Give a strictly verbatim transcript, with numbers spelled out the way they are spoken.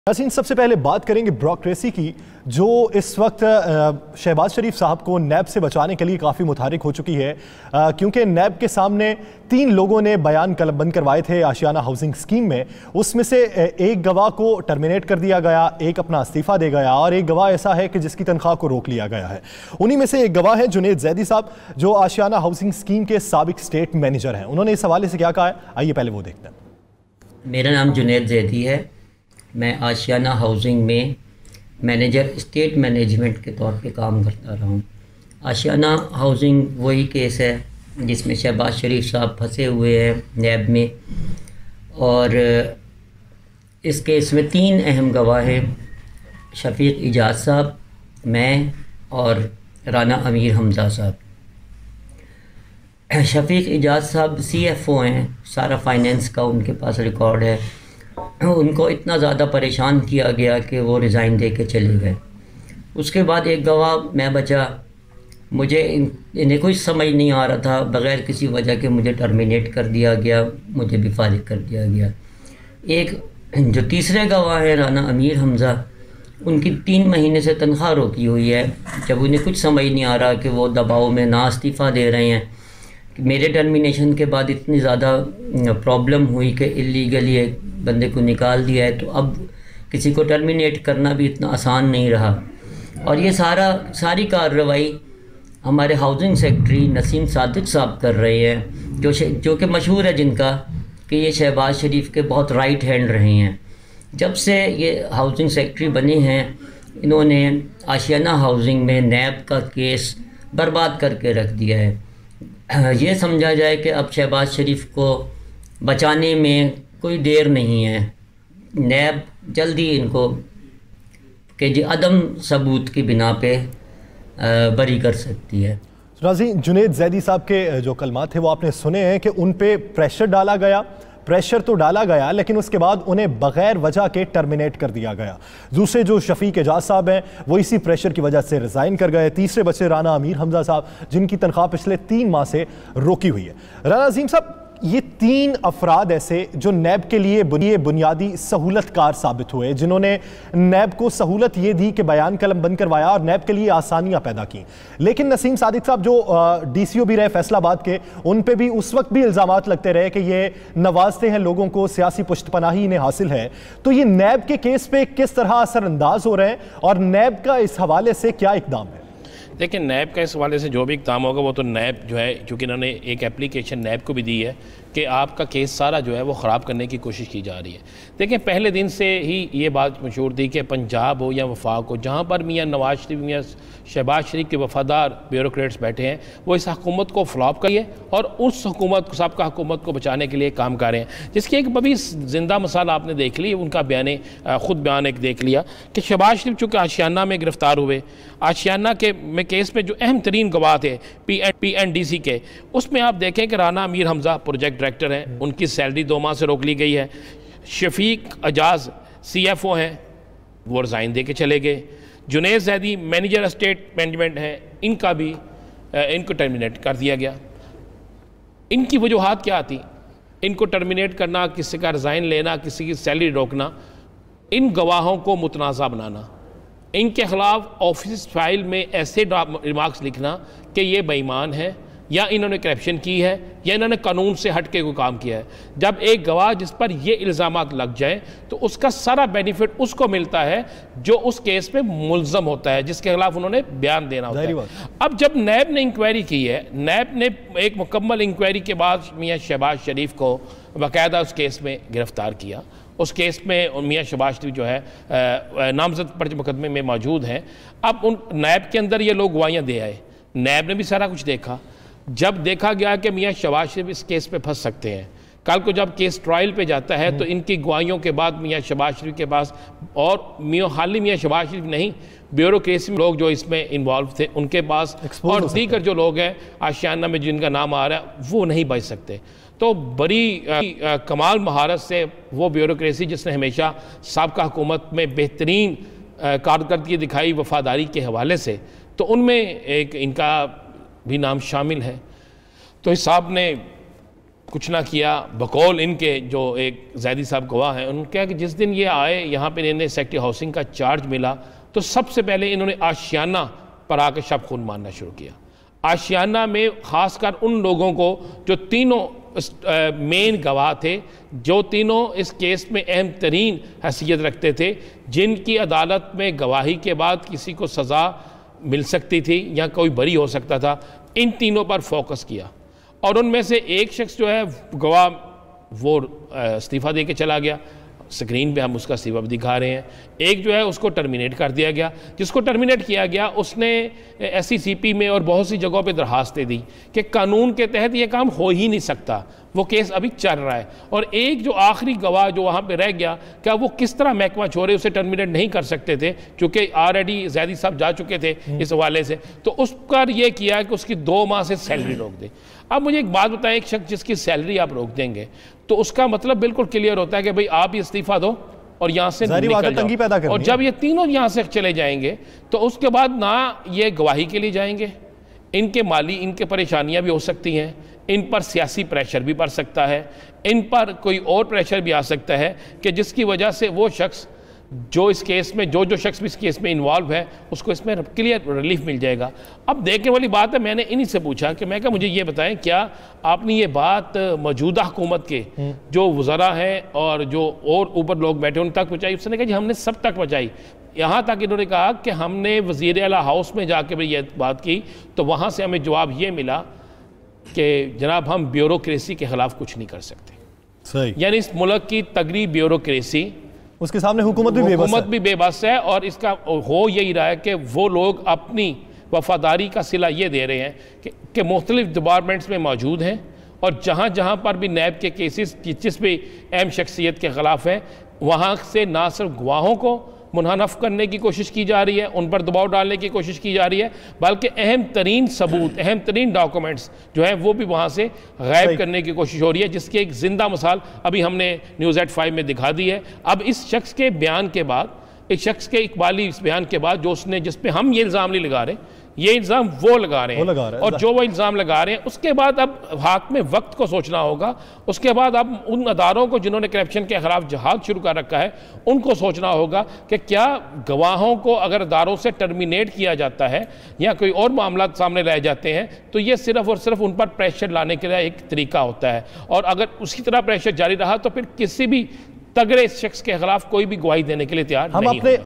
यासीन, सबसे पहले बात करेंगे ब्यूरोक्रेसी की, जो इस वक्त शहबाज शरीफ साहब को नैब से बचाने के लिए काफ़ी मुतहरिक हो चुकी है, क्योंकि नैब के सामने तीन लोगों ने बयान कलमबंद करवाए थे आशियाना हाउसिंग स्कीम में। उसमें से एक गवाह को टर्मिनेट कर दिया गया, एक अपना इस्तीफ़ा दे गया और एक गवाह ऐसा है कि जिसकी तनख्वाह को रोक लिया गया है। उन्हीं में से एक गवाह है जुनेद जैदी साहब, जो आशियाना हाउसिंग स्कीम के साबिक स्टेट मैनेजर हैं। उन्होंने इस हवाले से क्या कहा है, आइए पहले वो देखते हैं। मेरा नाम जुनेद जैदी है। मैं आशियाना हाउसिंग में मैनेजर स्टेट मैनेजमेंट के तौर पे काम करता रहा हूँ। आशियाना हाउसिंग वही केस है जिसमें शहबाज शरीफ साहब फंसे हुए हैं नैब में, और इस केस में तीन अहम गवाह हैं, शफीक इजाज़ साहब, मैं और राना अमीर हमज़ा साहब। शफीक इजाज़ साहब सी एफ ओ हैं, सारा फाइनेंस का उनके पास रिकॉर्ड है। उनको इतना ज़्यादा परेशान किया गया कि वो रिज़ाइन दे के चले गए। उसके बाद एक गवाह मैं बचा। मुझे इन, इन्हें कोई समझ नहीं आ रहा था, बग़ैर किसी वजह के मुझे टर्मिनेट कर दिया गया, मुझे भी फारिग कर दिया गया। एक जो तीसरे गवाह हैं राना अमीर हमज़ा, उनकी तीन महीने से तनख्वाह रोकी हुई है। जब उन्हें कुछ समझ नहीं आ रहा कि वो दबाव में ना इस्तीफ़ा दे रहे हैं, मेरे टर्मिनेशन के बाद इतनी ज़्यादा प्रॉब्लम हुई कि इलीगली एक बंदे को निकाल दिया है, तो अब किसी को टर्मिनेट करना भी इतना आसान नहीं रहा। और ये सारा सारी कार्रवाई हमारे हाउसिंग सेक्रेटरी नसीम सादिक साहब कर रहे हैं, जो जो कि मशहूर है जिनका कि ये शहबाज शरीफ के बहुत राइट हैंड रहे हैं। जब से ये हाउसिंग सेक्रेटरी बने हैं, इन्होंने आशियाना हाउसिंग में नैब का केस बर्बाद करके रख दिया है। ये समझा जाए कि अब शहबाज शरीफ को बचाने में कोई देर नहीं है। नैब जल्दी इनको के जी अदम सबूत की बिना पे बरी कर सकती है। नाज़रीन, जुनेद जैदी साहब के जो कलमात थे वो आपने सुने हैं कि उन पे प्रेशर डाला गया। प्रेशर तो डाला गया, लेकिन उसके बाद उन्हें बगैर वजह के टर्मिनेट कर दिया गया। दूसरे जो शफीक इजाज़ साहब हैं, वो इसी प्रेशर की वजह से रिज़ाइन कर गए। तीसरे बच्चे राना अमीर हमज़ा साहब, जिनकी तनख्वाह पिछले तीन माह से रोकी हुई है। राना अजीम साहब, ये तीन अफराद ऐसे जो नैब के लिए बुनियादी सहूलतकार साबित हुए, जिन्होंने नैब को सहूलत ये दी कि बयान कलम बंद करवाया और नैब के लिए आसानियां पैदा की। लेकिन नसीम सादिक साहब जो डी सी ओ भी रहे फैसलाबाद के, उन पे भी उस वक्त भी इल्ज़ामात लगते रहे कि ये नवाजते हैं लोगों को, सियासी पुष्टपनाही इन्हें हासिल है। तो ये नैब के केस पे किस तरह असरअंदाज हो रहे हैं और नैब का इस हवाले से क्या इकदाम है? देखिए, नैब का इस हवाले से जो भी इक़दाम होगा वो तो नैब जो है, क्योंकि इन्होंने एक एप्लीकेशन नैब को भी दी है कि आपका केस सारा जो है वो ख़राब करने की कोशिश की जा रही है। देखिए, पहले दिन से ही ये बात मशहूर थी कि पंजाब हो या वफाक हो, जहाँ पर मियाँ नवाज शरीफ, मियाँ शहबाज शरीफ के वफादार ब्यूरोक्रेट्स बैठे हैं, वो इस हुकूमत को फ्लॉप करिए और उस हुकूमत को, सबका हुकूमत को बचाने के लिए काम कर रहे हैं। जिसकी एक अभी जिंदा मिसाल आपने देख ली, उनका बयान, ख़ुद बयान एक देख लिया कि शहबाज शरीफ चूँकि आशियाना में गिरफ़्तार हुए, आशियाना के में केस में जो अहम तरीन गवाह थे P N P N D C के, उसमें आप देखें कि राना अमीर हमज़ा प्रोजेक्ट डायरेक्टर हैं, उनकी सैलरी दो माह से रोक ली गई है। Shafiq Ijaz C F O हैं, वो रिज़ाइन दे के चले गए। Junaid Zaidi manager state management हैं, इनका भी इनको टर्मिनेट कर दिया गया। इनकी वजूहात क्या थी? इनको टर्मिनेट करना, किसी का रिज़ाइन लेना, किसी की सैलरी रोकना, इन गवाहों को मुतनाज़ा बनाना, इनके ख़िलाफ़ ऑफिस फाइल में ऐसे रिमार्क्स लिखना कि ये बेईमान है, या इन्होंने करप्शन की है, या इन्होंने कानून से हट के कोई काम किया है। जब एक गवाह जिस पर ये इल्ज़ामात लग जाए तो उसका सारा बेनिफिट उसको मिलता है जो उस केस में मुल्ज़म होता है, जिसके खिलाफ उन्होंने बयान देना होता है। अब जब नैब ने इंक्वायरी की है, नैब ने एक मुकम्मल इंक्वायरी के बाद मियाँ शहबाज शरीफ को बाकायदा उस केस में गिरफ़्तार किया। उस केस में मियाँ शहबाज शरीफ जो है नामजद पर्चे मुकदमे में मौजूद हैं। अब उन नैब के अंदर ये लोग गवाहियाँ दे आए, नैब ने भी सारा कुछ देखा। जब देखा गया कि मियाँ शहबाज शरीफ इस केस पे फंस सकते हैं, कल को जब केस ट्रायल पे जाता है तो इनकी गवाहियों के बाद मियाँ शहबाज शरीफ के पास, और मियाँ खाली मियाँ शहबाज शरीफ नहीं, ब्यूरोक्रेसी में लोग जो इसमें इन्वॉल्व थे उनके पास, और दीगर जो लोग हैं आशियाना में जिनका नाम आ रहा है, वो नहीं बच सकते। तो बड़ी आ, आ, कमाल महारत से वो ब्यूरोक्रेसी जिसने हमेशा साबका हुकूमत में बेहतरीन कारकर्दगी दिखाई वफादारी के हवाले से, तो उनमें एक इनका भी नाम शामिल है। तो इस साहब ने कुछ ना किया। बकौल इनके जो एक ज़ैदी साहब गवाह हैं, उन्होंने कहा कि जिस दिन ये आए यहाँ पे इन्हें सेक्रेटरी हाउसिंग का चार्ज मिला तो सबसे पहले इन्होंने आशियाना पर आकर शब खून मारना शुरू किया। आशियाना में ख़ासकर उन लोगों को जो तीनों मेन गवाह थे, जो तीनों इस केस में अहम तरीन हैसियत रखते थे, जिनकी अदालत में गवाही के बाद किसी को सज़ा मिल सकती थी या कोई बरी हो सकता था, इन तीनों पर फोकस किया। और उनमें से एक शख्स जो है गवाह वो इस्तीफ़ा दे के चला गया, स्क्रीन पे हम उसका इस्तीफ़ा भी दिखा रहे हैं। एक जो है उसको टर्मिनेट कर दिया गया। जिसको टर्मिनेट किया गया उसने एस ई सी पी में और बहुत सी जगहों पे दरखास्तें दी कि कानून के तहत ये काम हो ही नहीं सकता, वो केस अभी चल रहा है। और एक जो आखिरी गवाह जो वहाँ पे रह गया, क्या वो किस तरह महकमा छोड़े उसे टर्मिनेट नहीं कर सकते थे, क्योंकि ऑलरेडी ज़ैदी साहब जा चुके थे इस हवाले से। तो उस पर यह किया कि उसकी दो माह से सैलरी रोक दे। अब मुझे एक बात बताएं, एक शख्स जिसकी सैलरी आप रोक देंगे तो उसका मतलब बिल्कुल क्लियर होता है कि भाई आप इस्तीफा दो और यहाँ से निकल जाओ। पैदा और जब ये तीनों यहाँ से चले जाएंगे तो उसके बाद ना ये गवाही के लिए जाएंगे, इनके माली इनके परेशानियाँ भी हो सकती हैं, इन पर सियासी प्रेशर भी पड़ सकता है, इन पर कोई और प्रेशर भी आ सकता है कि जिसकी वजह से वो शख्स जो इस केस में जो जो शख्स भी इस केस में इन्वॉल्व है उसको इसमें क्लियर रिलीफ मिल जाएगा। अब देखने वाली बात है, मैंने इन्हीं से पूछा कि मैं क्या मुझे ये बताएं, क्या आपने ये बात मौजूदा हुकूमत के जो वज़रा हैं और जो और ऊपर लोग बैठे उन तक पहुँचाई? उसने कहा जी हमने सब तक पहुँचाई। यहाँ तक इन्होंने कहा कि हमने वज़ीर आला हाउस में जाके भी ये बात की तो वहाँ से हमें जवाब ये मिला कि जनाब हम ब्यूरोक्रेसी के ख़िलाफ़ कुछ नहीं कर सकते। सही, यानी इस मुल्क की तगड़ी ब्यूरोक्रेसी, उसके सामने हुकूमत भी बेबस हुकूमत भी बेबस है। और इसका हो यही रहा है कि वो लोग अपनी वफादारी का सिला ये दे रहे हैं कि, कि मुख्तलिफ डिपार्टमेंट्स में मौजूद हैं और जहाँ जहाँ पर भी नैब के केसेस जिस भी अहम शख्सियत के ख़िलाफ़ हैं वहाँ से ना सिर्फ गवाहों को मुनहनफ करने की कोशिश की जा रही है, उन पर दबाव डालने की कोशिश की जा रही है, बल्कि अहम तरीन सबूत, अहम तरीन डॉक्यूमेंट्स जो हैं वो भी वहाँ से गायब करने की कोशिश हो रही है, जिसकी एक ज़िंदा मिसाल अभी हमने न्यूज़ एट फाइव में दिखा दी है। अब इस शख्स के बयान के बाद, एक शख्स के इकबाली इस बयान के बाद जो उसने जिस पे हम ये इल्ज़ाम नहीं लगा रहे, ये इल्ज़ाम वो लगा रहे हैं, लगा रहे हैं। और जो वो इल्ज़ाम लगा रहे हैं उसके बाद अब हाथ में वक्त को सोचना होगा। उसके बाद अब उन अदारों को जिन्होंने करप्शन के खिलाफ जहाद शुरू कर रखा है उनको सोचना होगा कि क्या गवाहों को अगर अदारों से टर्मिनेट किया जाता है या कोई और मामला सामने लाए जाते हैं तो ये सिर्फ और सिर्फ उन पर प्रेशर लाने के लिए एक तरीका होता है। और अगर उसी तरह प्रेशर जारी रहा तो फिर किसी भी तगड़े शख्स के खिलाफ कोई भी गवाही देने के लिए तैयार नहीं होगा।